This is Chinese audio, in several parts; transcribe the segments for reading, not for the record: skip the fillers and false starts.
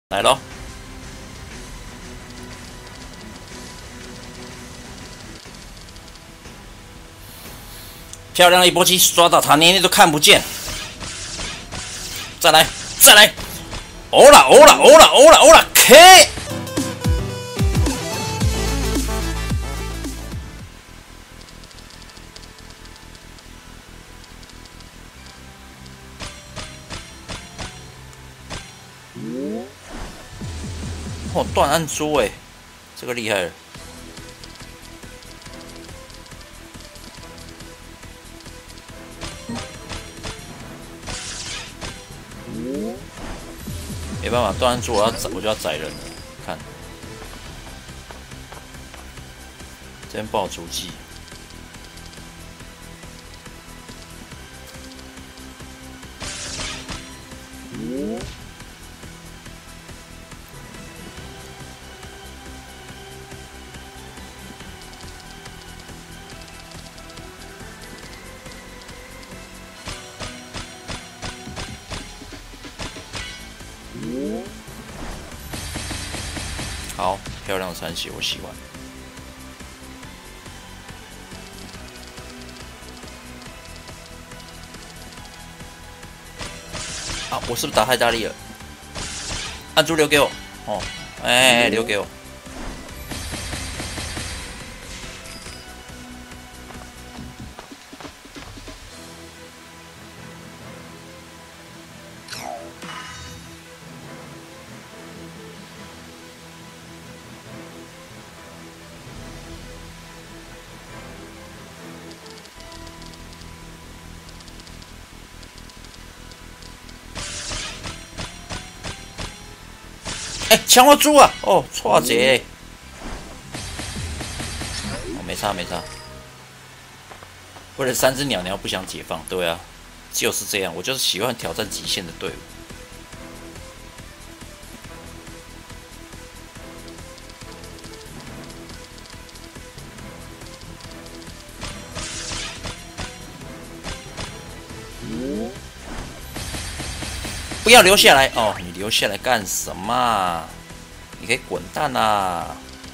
来咯！漂亮的一波击，抓到他连你都看不见。再来，再来！欧了，欧了，欧了，欧了，欧了 ！K！ 哦，断按珠哎，这个厉害了。没办法，断按珠我就要宰人了。看，这边爆竹记。好漂亮的残血，我喜欢。啊，我是不是打太大力了？按住留给我，哦，哎，留给我。哎，抢我猪啊！哦，错节。哦，没差没差。为了3只鸟鸟不想解放，对啊，就是这样。我就是喜欢挑战极限的队伍。不要留下来哦！你留下来干什么？你可以滚蛋啊！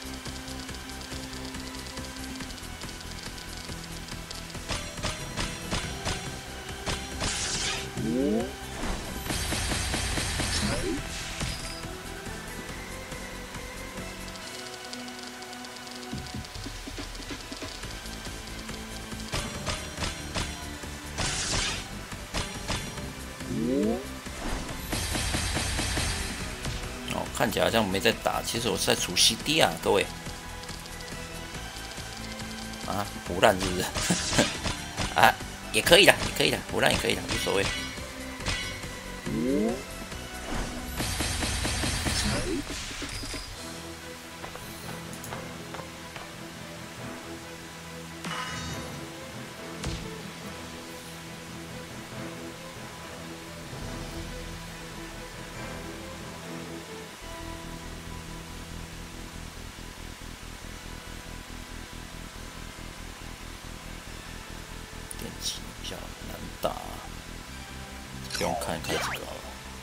哦，看起来好像没在打，其实我是在除 CD 啊，各位。啊，胡乱是不是？啊，也可以的，也可以的，胡乱也可以的，无所谓。电击比较难打，不用看这个好了。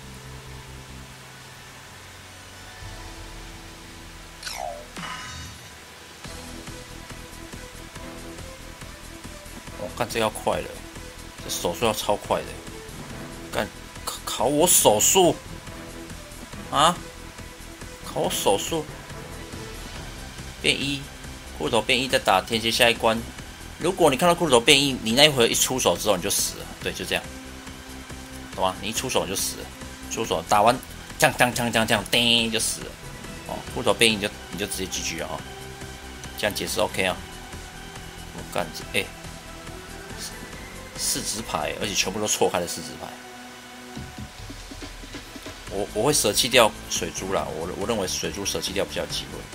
我看这要快了，这手速要超快的。干，考我手速啊！考我手速，变一，骷髅头变一，再打天蝎下一关。如果你看到骷髅头变异，你那一回一出手之后你就死了，对，就这样，懂吗？你一出手你就死了，出手打完，这样，叮就死了。哦，骷髅头变异你就直接 GG 了啊、哦！这样解释 OK 啊？我干，哎，4只牌，而且全部都错开的4只牌。我会舍弃掉水珠啦，我认为水珠舍弃掉比较有机会。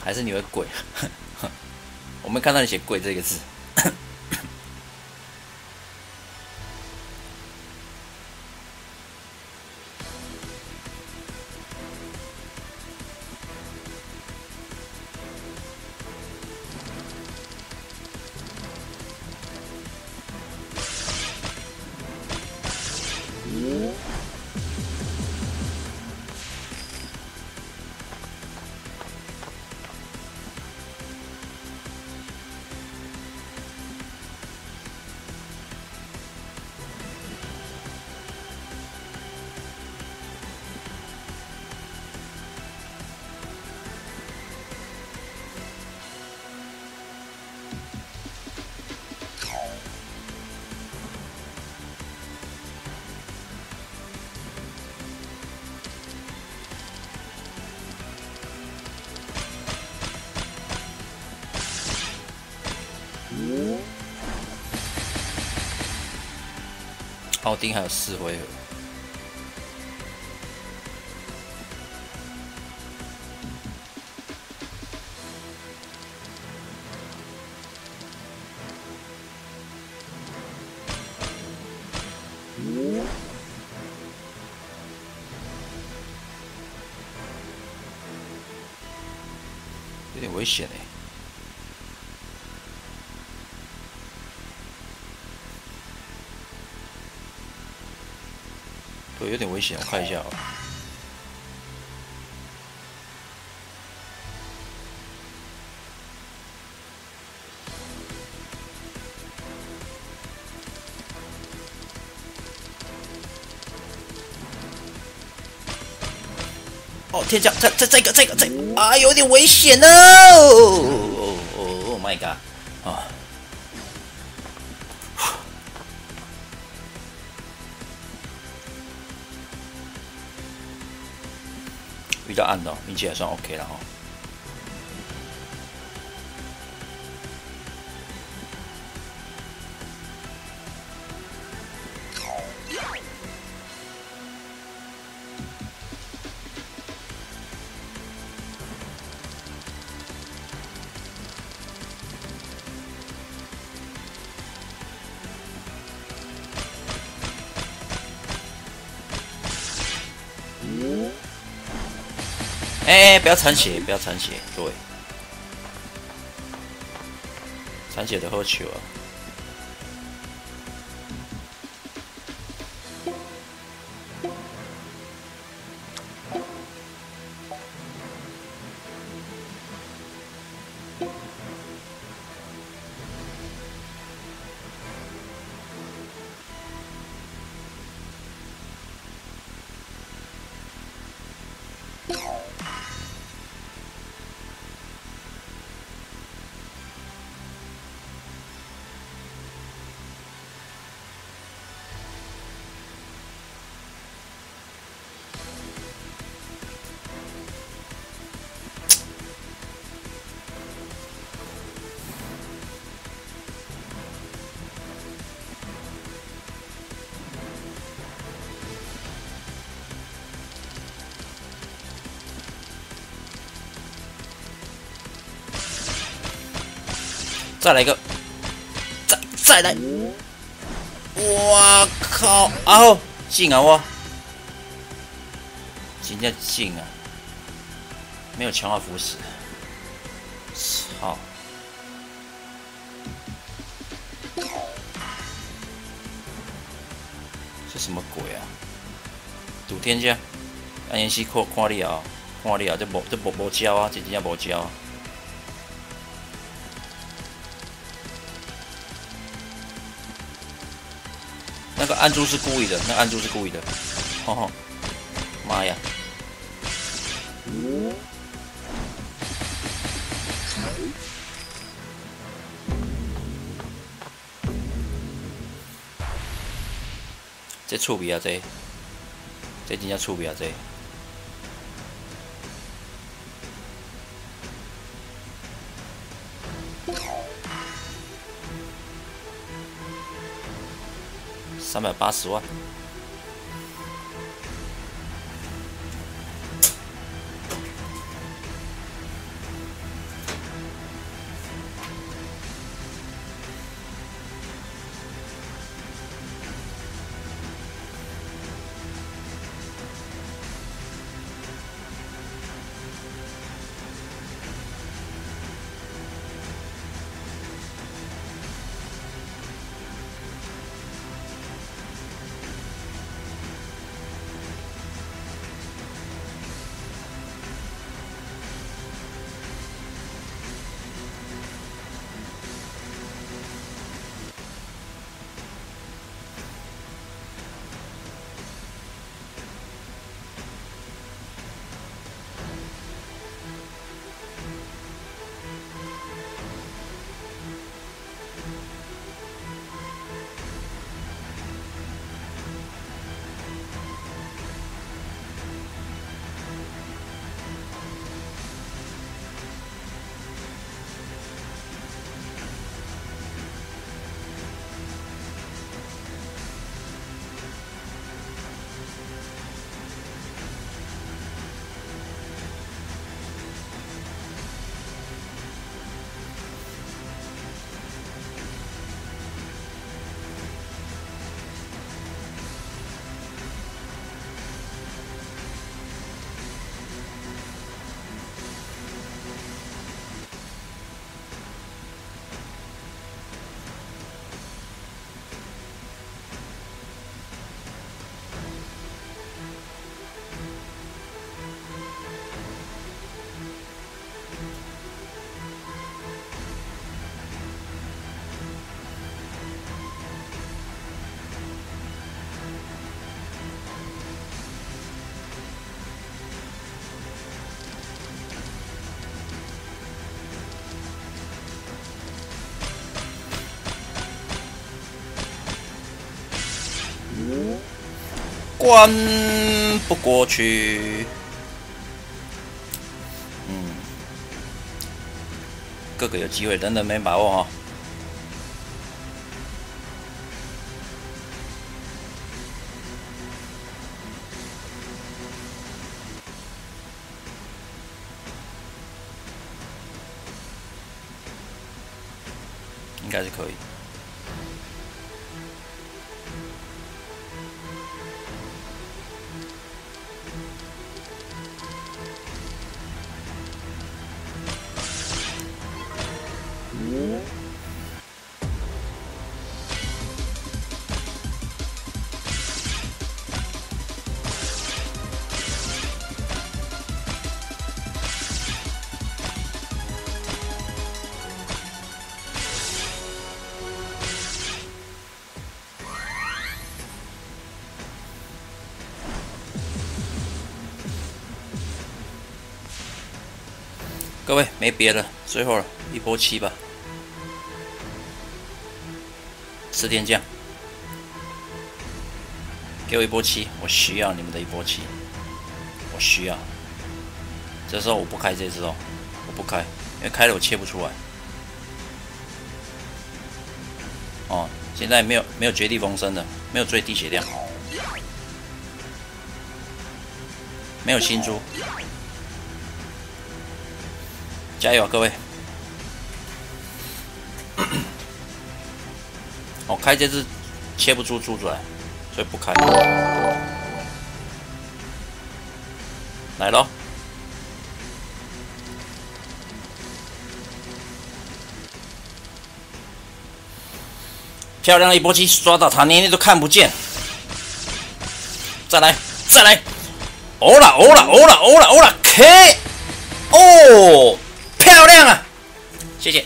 还是你会跪？我没看到你写跪这个字。奥丁还有4回合。有点危险哎。对，有点危险，我看一下哦。哦，天降，这个，啊，有点危险哦！Oh my god！ 啊，遇到暗的，运气还算 OK 了哈。哎，不要残血，不要残血，对，残血的好球啊！再来一个，再来！哇靠！啊，进啊我！真正进啊！没有强化腐蚀，操！这什么鬼啊？赌天将，安延禧看你啊，看你啊，这无招啊，这真正无招啊！那个暗珠是故意的，那个暗珠是故意的，吼吼！妈呀！这趣味啊，这真正趣味啊，这。380万。 关不过去。各个有机会，人人没把握哦。应该是可以。各位没别的，最后了一波7吧，吃天将，给我一波7，我需要你们的一波7，我需要。这时候我不开这只哦，我不开，因为开了我切不出来。哦，现在没有绝地逢生的，没有最低血量，没有新珠。加油啊，各位！我开这只切不出珠出来，所以不开。来咯！漂亮的一波7，刷到他连你都看不见。再来，再来！欧啦 ，K！ 哦！漂亮啊！谢谢。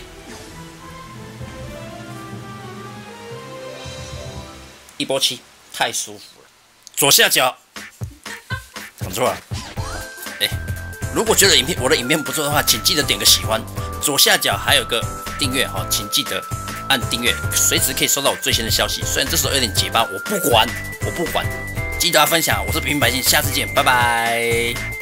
一波7，太舒服了。左下角，讲错了。如果觉得我的影片不错的话，请记得点个喜欢。左下角还有个订阅哈，请记得按订阅，随时可以收到我最新的消息。虽然这时候有点结巴，我不管，记得要分享。我是平民百姓，下次见，拜拜。